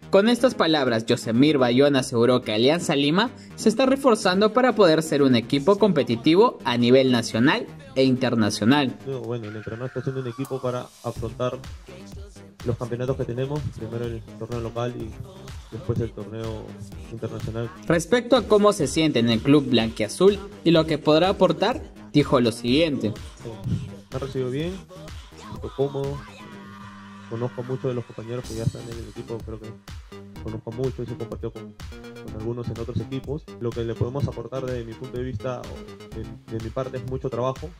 Con estas palabras, Yosemir Bayón aseguró que Alianza Lima se está reforzando para poder ser un equipo competitivo a nivel nacional e internacional. Bueno, el entrenador está haciendo un equipo para afrontar los campeonatos que tenemos, primero el torneo local y después el torneo internacional. Respecto a cómo se siente en el club blanquiazul y lo que podrá aportar, dijo lo siguiente. Me ha recibido bien, estoy cómodo, conozco muchos de los compañeros que ya están en el equipo, creo que conozco mucho y se compartió con algunos en otros equipos. Lo que le podemos aportar desde mi punto de vista, de mi parte, es mucho trabajo.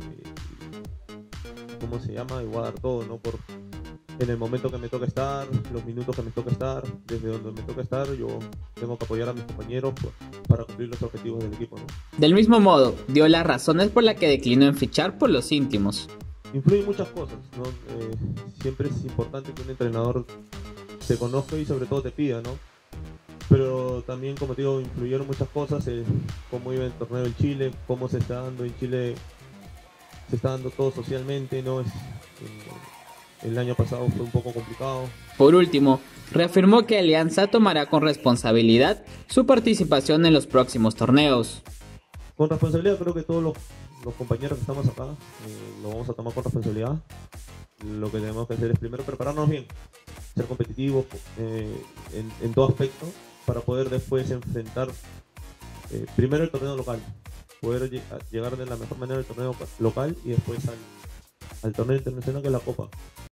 ¿Cómo se llama? Y voy a dar todo, ¿no? En el momento que me toca estar, los minutos que me toca estar, desde donde me toca estar, yo tengo que apoyar a mis compañeros para cumplir los objetivos del equipo, ¿no? Del mismo modo, dio las razones por las que declinó en fichar por los íntimos. Influyen muchas cosas, ¿no? Siempre es importante que un entrenador te conozca y sobre todo te pida, ¿no? Pero también, como te digo, influyeron muchas cosas, cómo iba el torneo en Chile, cómo se está dando en Chile, se está dando todo socialmente, ¿no? El año pasado fue un poco complicado. Por último, reafirmó que Alianza tomará con responsabilidad su participación en los próximos torneos. Con responsabilidad, creo que todos los compañeros que estamos acá lo vamos a tomar con responsabilidad. Lo que tenemos que hacer es primero prepararnos bien, ser competitivos en todo aspecto, para poder después enfrentar primero el torneo local, poder llegar de la mejor manera al torneo local y después al torneo internacional, que es la Copa.